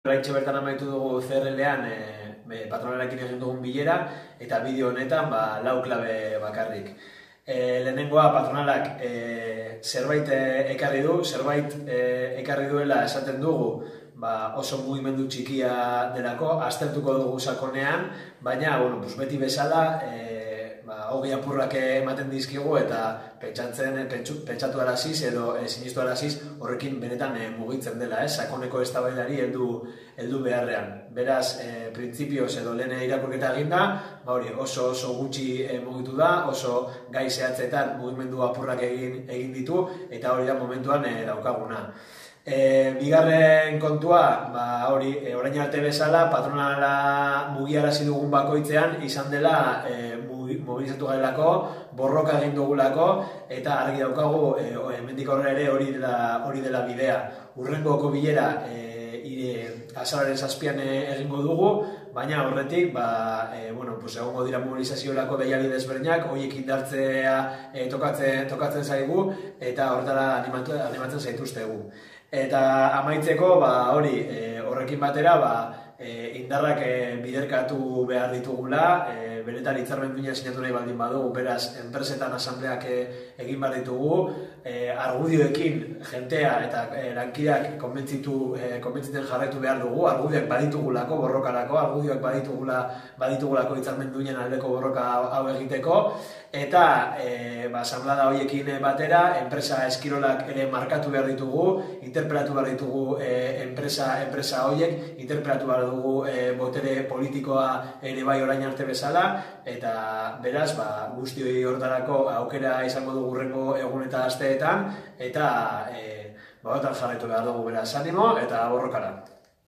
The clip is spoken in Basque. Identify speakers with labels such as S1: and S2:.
S1: Oraintxe bertan amaitu dugu CRL-ean patronalarekin egin dugun bilera eta bideo honetan 4 klabe bakarrik. Lehenengoa patronalak zerbait ekarri duela esaten dugu oso mugimendu txikia delako, aztertuko dugu sakonean, baina beti bezala hogei apurrak ematen dizkigu eta pentsatu araziz edo sinistu araziz horrekin benetan mugitzen dela, sakoneko eztabaidari heldu beharrean. Beraz, printzipioz edo lehen irakurketa eginda, oso gutxi mugitu da, oso gai zehatzetan mugimendu apurrak egin ditu eta hori da momentuan daukaguna. Bigarren kontua, orain arte bezala, patronala mugiarazi dugun bakoitzean izan dela mobilizatu garelako, borroka egin dugulako, eta argi daukagu, hemendik aurrera ere hori dela bidea. Hurrengoko bilera azaroaren 7an egingo dugu, baina horretik egongo dira mobilizaziorako deialdi desberdinak, horiek indartzea tokatzen zaigu, eta horretara animatzen zaituztegu. Eta amaitzeko, horrekin batera, indarrak biderkatu behar ditugula, benetan hitzarmen duina sinatu nahi baldin badugu, beraz, enpresetan asambleak egin behar ditugu, argudioekin jentea eta lankideak konbentzitzen jarraitu behar dugu, argudioak baditugulako borrokarako, argudioak baditugulako hitzarmen duinen aldeko borroka hau egiteko, eta asamblada horiekin batera, enpresa eskirolak ere markatu behar ditugu, interpelatu behar ditugu enpresa horiek, interpelatu behar dugu botere politikoa ere bai orain arte bezala, eta beraz, guztioi hortarako aukera izango dugu hurrengo egun eta asteetan, eta jarraitu behar dugu, beraz, animo eta borrokara.